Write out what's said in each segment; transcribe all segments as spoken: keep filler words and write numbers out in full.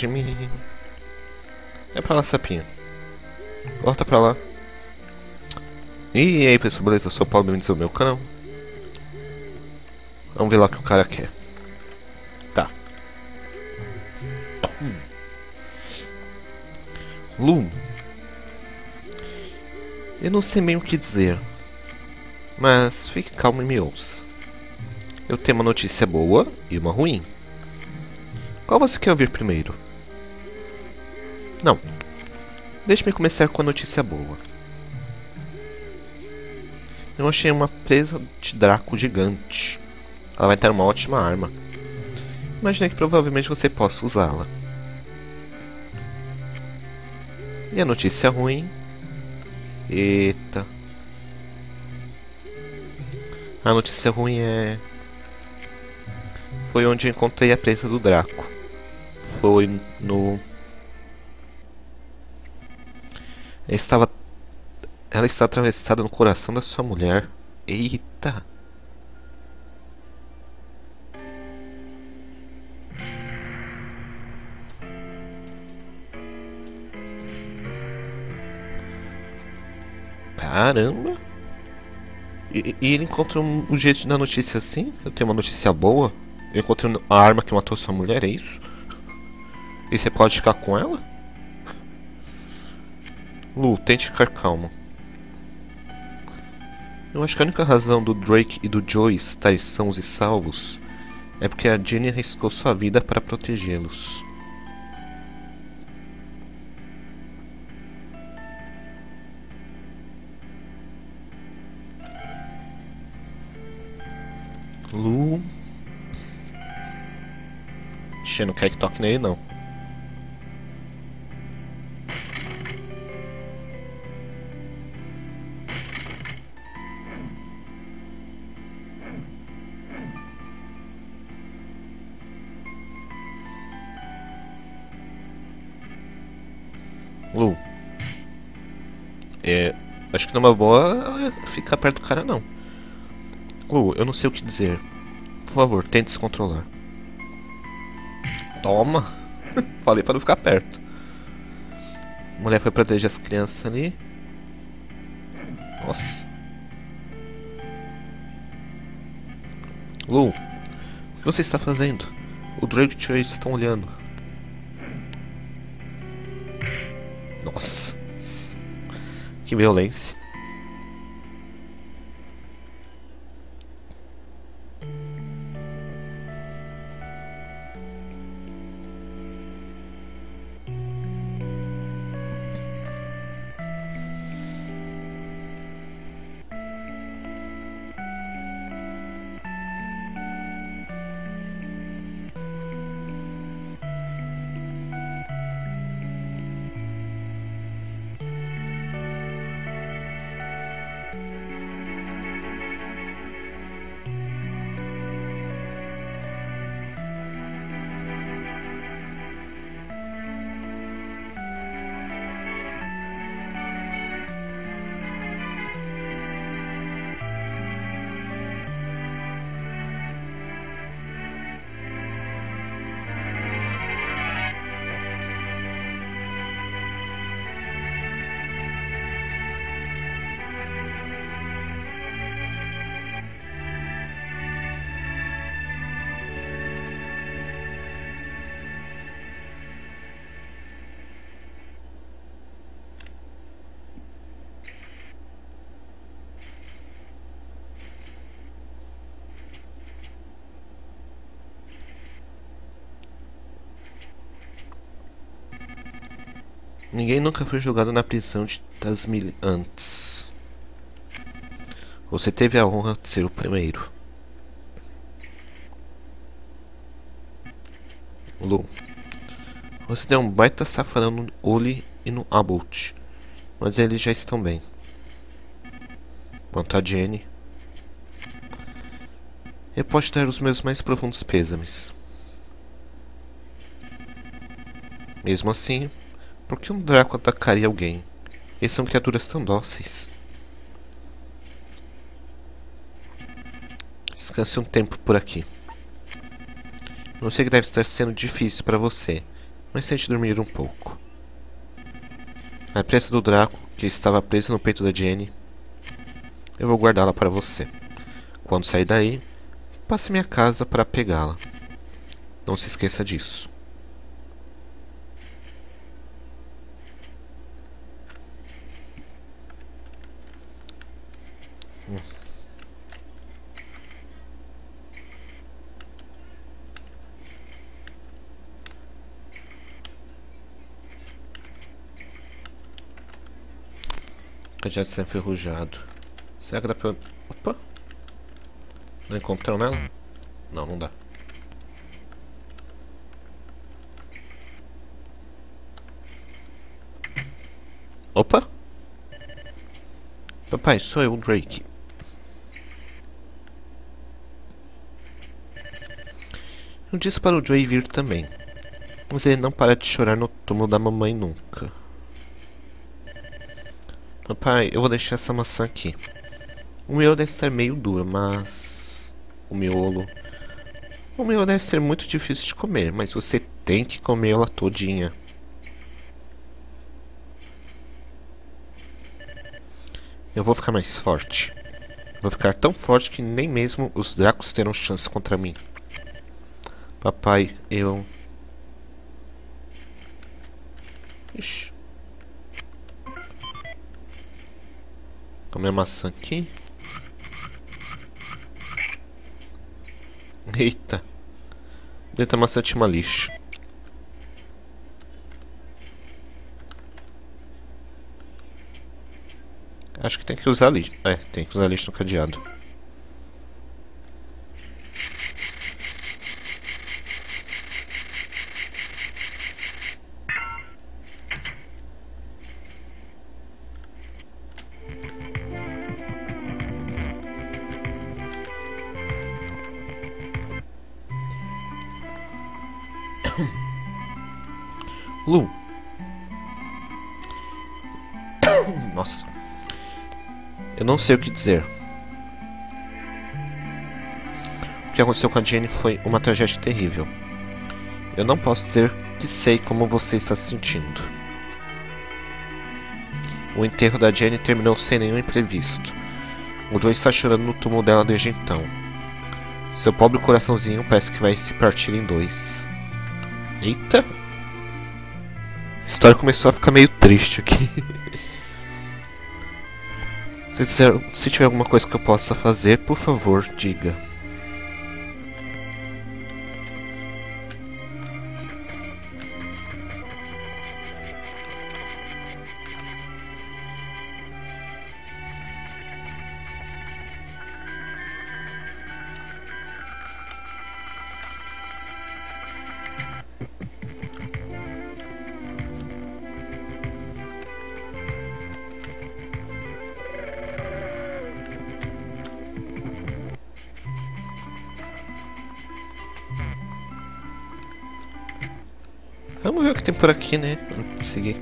de mim. É pra lá, sapinho. Volta pra lá. E aí, pessoal, beleza? Eu sou o Paulo, bem-vindos ao meu canal. Vamos ver lá o que o cara quer. Tá. Hum. Lu. Eu não sei bem o que dizer, mas fique calmo e me ouça. Eu tenho uma notícia boa e uma ruim. Qual você quer ouvir primeiro? Não. Deixe-me começar com a notícia boa. Eu achei uma presa de Draco gigante. Ela vai ter uma ótima arma. Imaginei que provavelmente você possa usá-la. E a notícia ruim? Eita. A notícia ruim é... Foi onde eu encontrei a presa do Draco. Foi no... Ela estava... Ela está atravessada no coração da sua mulher. Eita. Caramba. E, e ele encontra um, um jeito da notícia assim? Eu tenho uma notícia boa. Eu encontrei a arma que matou sua mulher, é isso? E você pode ficar com ela? Lu, tente ficar calmo. Eu acho que a única razão do Drake e do Joey estarem sãos e salvos é porque a Jenny arriscou sua vida para protegê-los. Lu... Ixi, não quer que toque nele não. Lu, é, acho que não é uma boa ficar perto do cara não. Lu, eu não sei o que dizer. Por favor, tente se controlar. Toma! Falei para não ficar perto. A mulher foi proteger as crianças ali. Nossa. Lu, o que você está fazendo? O Drake e o Joey estão olhando. Nossa. Que violência. Ninguém nunca foi jogado na prisão de Tazmily antes. Você teve a honra de ser o primeiro. Lu, você deu um baita safarão no Oli e no Abbott, mas eles já estão bem. Quanto a Jenny, eu posso dar os meus mais profundos pêsames. Mesmo assim, por que um Draco atacaria alguém? Eles são criaturas tão dóceis. Descanse um tempo por aqui. Não sei que deve estar sendo difícil para você, mas tente dormir um pouco. A presa do Draco, que estava presa no peito da Jenny, eu vou guardá-la para você. Quando sair daí, passe minha casa para pegá-la. Não se esqueça disso. Hum. Cadeado está enferrujado. Será que dá pra... Opa! Não encontrou nela? Não, não dá. Opa! Papai, sou eu, Drake. Eu disse para o Joey vir também. Mas ele não para de chorar no túmulo da mamãe nunca. Papai, eu vou deixar essa maçã aqui. O miolo deve ser meio duro, mas... O miolo... O miolo deve ser muito difícil de comer, mas você tem que comer ela todinha. Eu vou ficar mais forte. Vou ficar tão forte que nem mesmo os dracos terão chance contra mim. Papai, eu... Ixi. Comer a maçã aqui. Eita. Dentro da maçã tinha uma lixa. Acho que tem que usar lixa. É, tem que usar lixa no cadeado. Lu. Nossa. Eu não sei o que dizer. O que aconteceu com a Jenny foi uma tragédia terrível. Eu não posso dizer que sei como você está se sentindo. O enterro da Jenny terminou sem nenhum imprevisto. O Joe está chorando no túmulo dela desde então. Seu pobre coraçãozinho parece que vai se partir em dois. Eita! A história começou a ficar meio triste aqui. Se, disser, se tiver alguma coisa que eu possa fazer, por favor, diga. Vamos ver o que tem por aqui, né? Vamos seguir.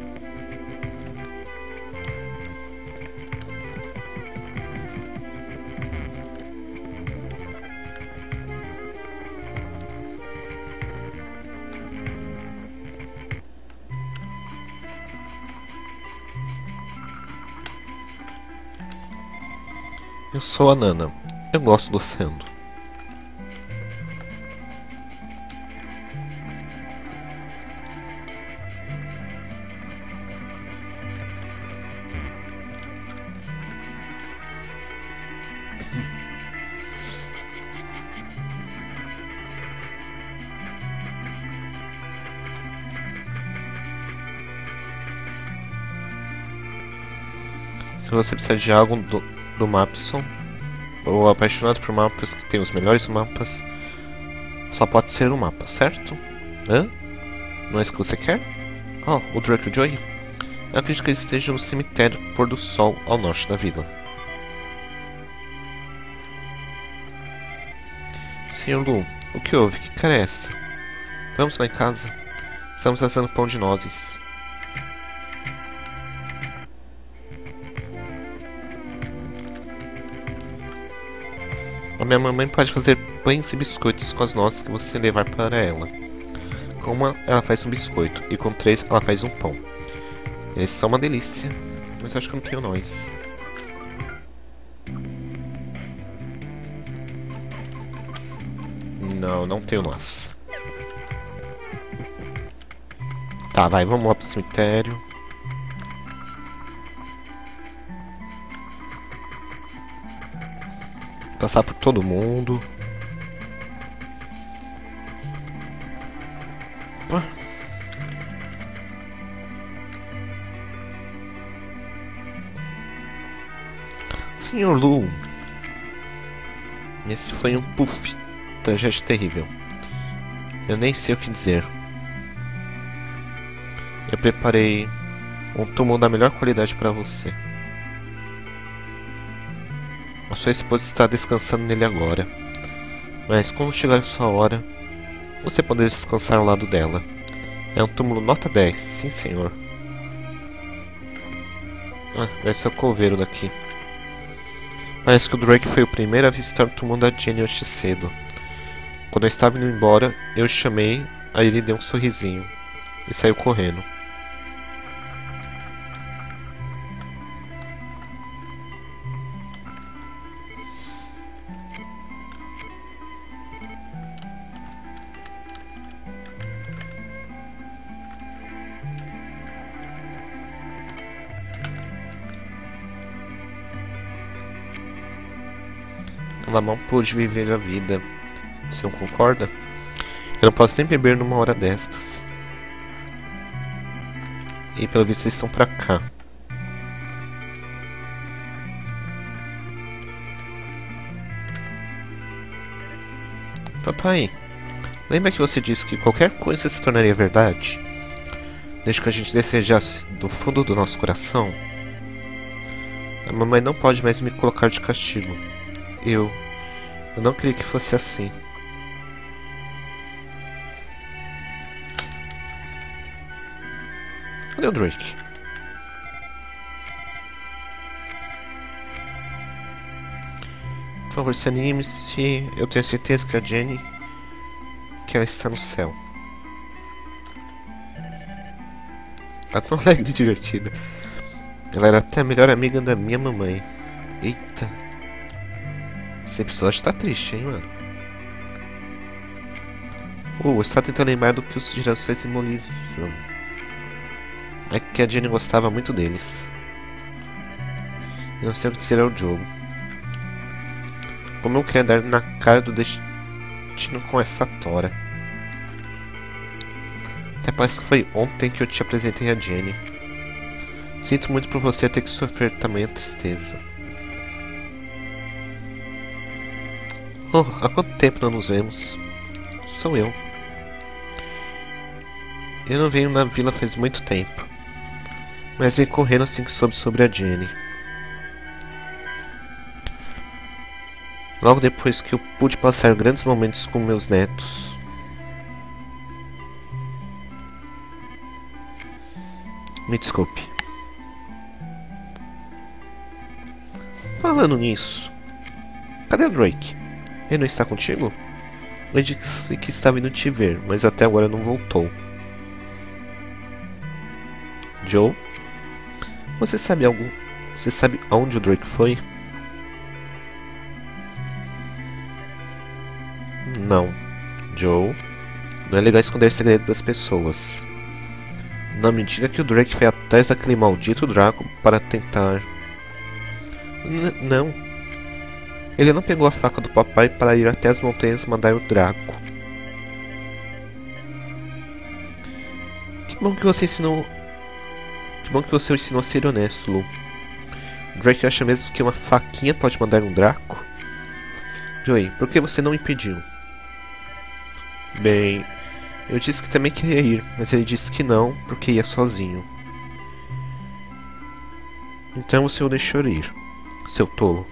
Eu sou a Nana. Eu gosto do oceano. Se você precisar de algo do, do Mapson, ou apaixonado por mapas que tem os melhores mapas, só pode ser um mapa, certo? Hã? Não é isso que você quer? Oh, o Drake e o Joey? Eu acredito que eles estejam no cemitério pôr do sol ao norte da vila. senhor Lu, o que houve? Que cara é essa? Vamos lá em casa. Estamos assando pão de nozes. A minha mamãe pode fazer pães e biscoitos com as nozes que você levar para ela. Com uma, ela faz um biscoito. E com três, ela faz um pão. Eles são uma delícia. Mas eu acho que eu não tenho nós. Não, não tenho nós. Tá, vai, vamos lá pro cemitério. Passar por todo mundo. Opa. senhor Lu. Esse foi um puff. Tragédia terrível. Eu nem sei o que dizer. Eu preparei um túmulo da melhor qualidade para você. A sua esposa está descansando nele agora. Mas quando chegar a sua hora, você poderá descansar ao lado dela. É um túmulo nota dez, sim senhor. Ah, vai ser o coveiro daqui. Parece que o Drake foi o primeiro a visitar o túmulo da Jenny hoje cedo. Quando eu estava indo embora, eu o chamei, aí ele deu um sorrisinho e saiu correndo. Ela mal pôde viver a vida. Você não concorda? Eu não posso nem beber numa hora destas. E pelo visto eles estão pra cá. Papai, lembra que você disse que qualquer coisa se tornaria verdade? Desde que a gente desejasse do fundo do nosso coração? A mamãe não pode mais me colocar de castigo. Eu... Eu não queria que fosse assim. Cadê o Drake? Por favor, se anime-se. Eu tenho certeza que a Jenny... que ela está no céu. Tá tão alegre e divertida. Ela era até a melhor amiga da minha mamãe. Eita. Esse episódio tá triste, hein, mano? Uh, está tentando lembrar do que os girassóis simbolizam. É que a Jenny gostava muito deles. Eu não sei o que dizer ao jogo. Como eu queria dar na cara do destino com essa tora. Até parece que foi ontem que eu te apresentei a Jenny. Sinto muito por você ter que sofrer tamanha tristeza. Oh, há quanto tempo não nos vemos? Sou eu. Eu não venho na vila faz muito tempo. Mas vim correndo assim que soube sobre a Jenny. Logo depois que eu pude passar grandes momentos com meus netos. Me desculpe. Falando nisso, cadê o Drake? Ele não está contigo? Ele disse que estava indo te ver, mas até agora não voltou. Joe? Você sabe algo? Você sabe aonde o Drake foi? Não. Joe, não é legal esconder segredos das pessoas. Não me diga que o Drake foi atrás daquele maldito Draco para tentar... N não. Ele não pegou a faca do papai para ir até as montanhas mandar o Draco. Que bom que você ensinou... Que bom que você o ensinou a ser honesto, Lu. Drake acha mesmo que uma faquinha pode mandar um Draco? Joey, por que você não impediu? Bem... Eu disse que também queria ir, mas ele disse que não, porque ia sozinho. Então você o deixou ir, seu tolo.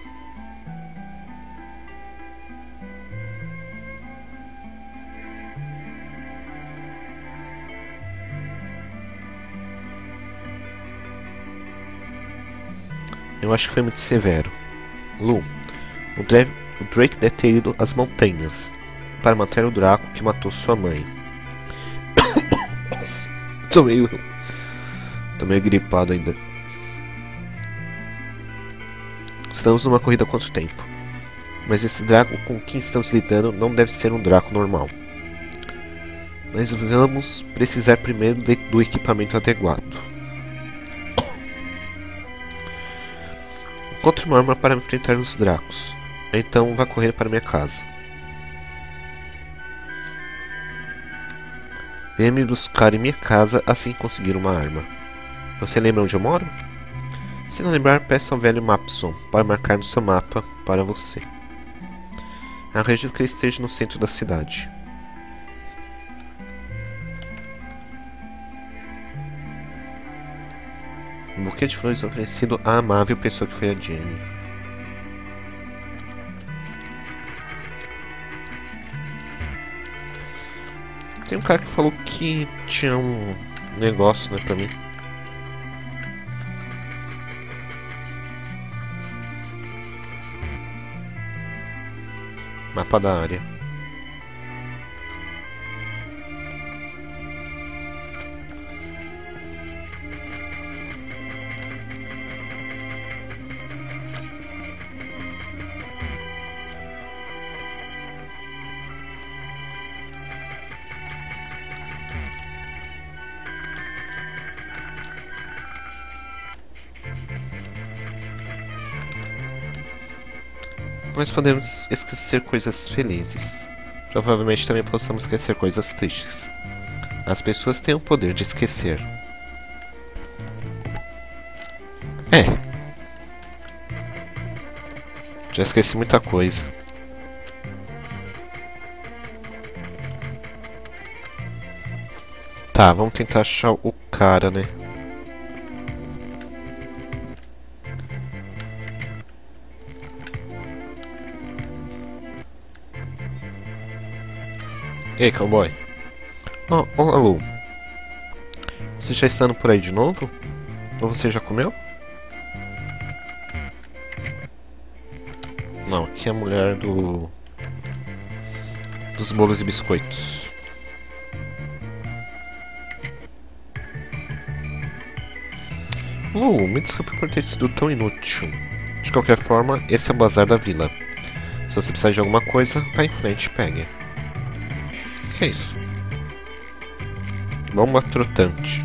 Eu acho que foi muito severo. Lu, o, Dra o Drake deve ter ido às montanhas para matar o Draco que matou sua mãe. Tô meio... Tô meio gripado ainda. Estamos numa corrida contra o tempo. Mas esse Draco com quem estamos lidando não deve ser um Draco normal. Mas vamos precisar primeiro de, do equipamento adequado. Encontre uma arma para enfrentar os Dracos. Então vá correr para minha casa. Venha me buscar em minha casa assim que conseguir uma arma. Você lembra onde eu moro? Se não lembrar, peça ao velho Mapson para marcar no seu mapa para você. Acredito que ele esteja no centro da cidade. Um buquê de flores oferecido à amável pessoa que foi a Jenny. Tem um cara que falou que tinha um negócio, né, pra mim. Mapa da área. Nós podemos esquecer coisas felizes. Provavelmente também possamos esquecer coisas tristes. As pessoas têm o poder de esquecer. É. Já esqueci muita coisa. Tá, vamos tentar achar o cara, né? Ei, cowboy. Oh, oh, alô. Você já está por aí de novo? Ou você já comeu? Não, aqui é a mulher do... dos bolos e biscoitos. Uh, me desculpe por ter sido tão inútil. De qualquer forma, esse é o bazar da vila. Se você precisar de alguma coisa, vá em frente e pegue. O que é isso? Bomba trotante.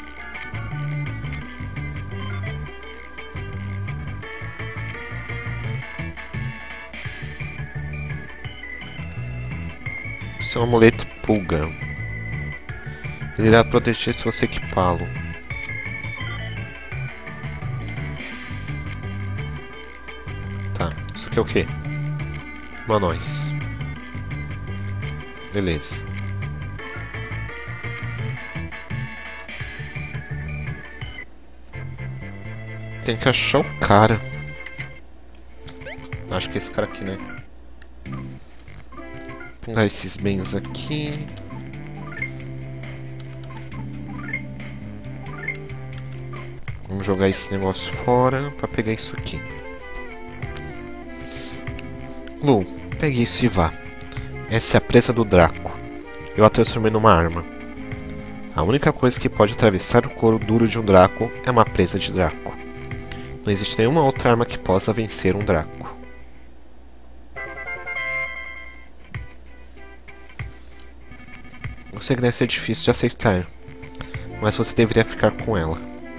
Isso é um amuleto pulga. Ele irá proteger se você equipá-lo. Tá, isso aqui é o quê? Uma noz. Beleza. Tem que achar o cara. Acho que é esse cara aqui, né? Vou pegar esses bens aqui. Vamos jogar esse negócio fora pra pegar isso aqui. Lu, pegue isso e vá. Essa é a presa do Draco. Eu a transformei numa arma. A única coisa que pode atravessar o couro duro de um Draco é uma presa de Draco. Não existe nenhuma outra arma que possa vencer um Draco. Eu sei que deve ser difícil de aceitar, mas você deveria ficar com ela.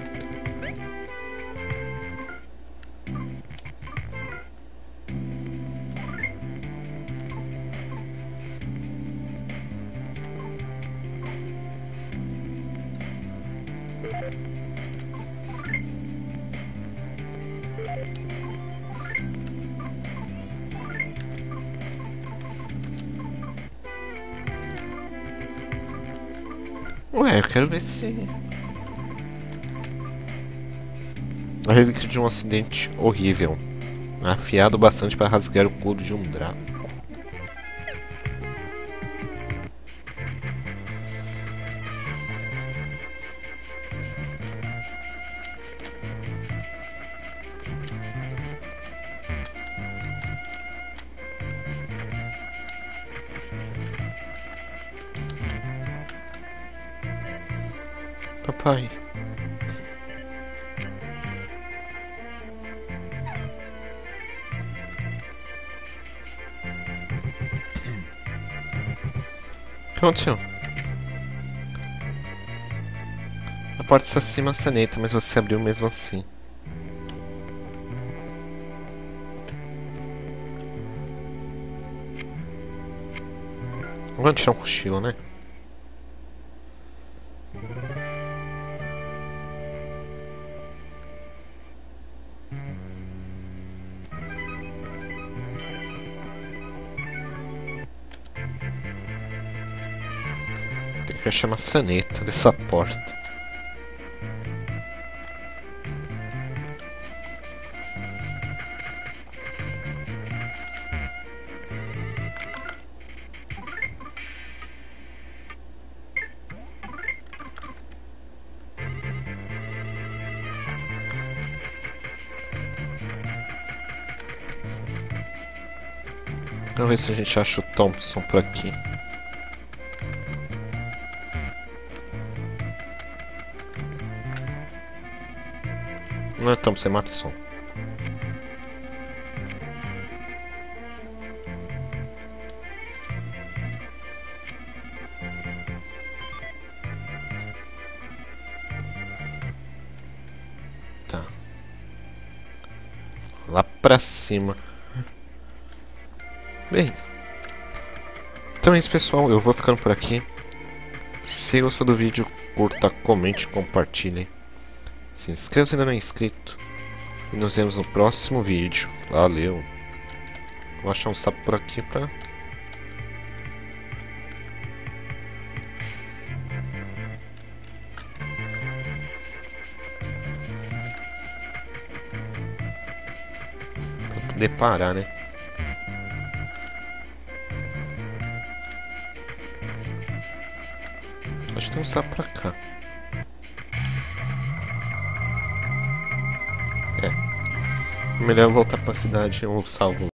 Ué, eu quero ver se... A relíquia de um acidente horrível. Afiado bastante para rasgar o couro de um Draco. Papai. O que aconteceu? A porta está sem maçaneta, mas você abriu mesmo assim. Vamos tirar um cochilo, né? Tem que achar a maçaneta dessa porta. Vamos ver se a gente acha o Thompson por aqui. Não é Thompson, é Matson. Tá. Lá pra cima. Bem, então é isso, pessoal, eu vou ficando por aqui. Se gostou do vídeo, curta, comente, compartilhe. Se inscreva se ainda não é inscrito. E nos vemos no próximo vídeo. Valeu. Vou achar um sapo por aqui pra... pra poder parar, né? Acho que tem um sapo pra cá. É. Melhor voltar pra cidade ou salvo.